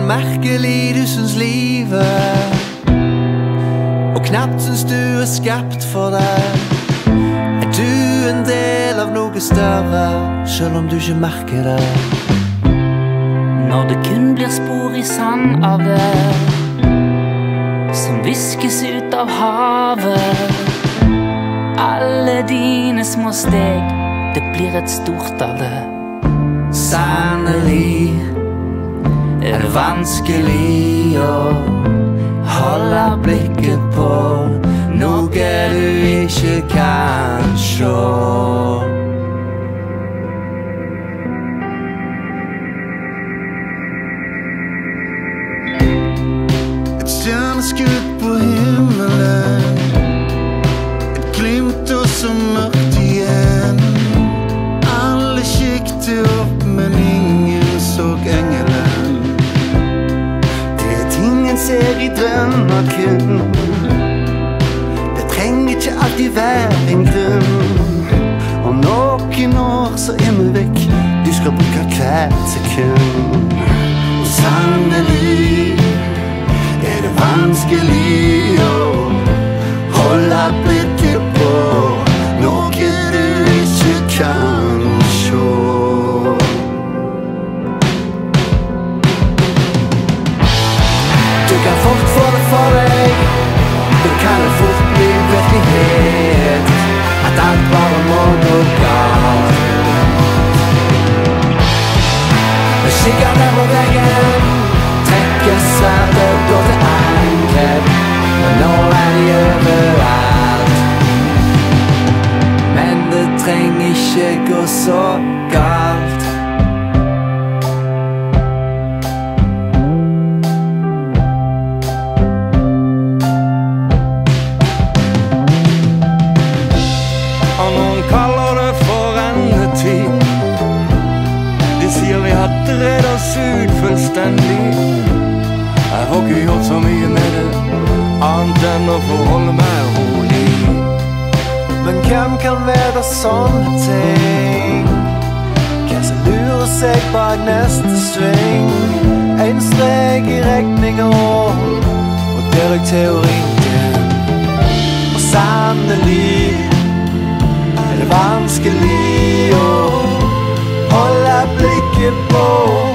merkelig du synes livet, og knapt synes du skapt for det. Du en del av noe større, selv om du ikke merker det. Når det kun blir spor i sand av det, som viskes ut av havet. Alle dine små steg, det blir et stort av det. Sannelig er det vanskelig å holde blikket på noe du ikke kan se. Et stjerneskudd på himmelen, et glimt og så mørkt igjen. Alle kikte opp, men ingen så engelen. Det ting en ser i drømmer kun, det trenger ikke alltid være en grunn. Om noen år så er vi vekk, du skal bruke hvert sekund. Og sannelig er det vanskelig å holde blikket på noe du ikke kan se. Du kan fort få det for deg, du kan det fort bli virkelighet, at alt bare må gå galt. Men skikkerne på veggen trekker sverdet, går til angrep, men nå er de overalt. Men det trenger ikke gå så galt. Og noen kaller det for endetid. De sier vi har drevet oss ut fullstendig. Jeg har ikke gjort så mye med det, annet enn å forholde meg rolig. Men hvem kan være sånne ting? Hvem som lurer seg bak neste sving? En strek i regninger og der er teorien din. Og sannelig er det vanskelig å holde blikket på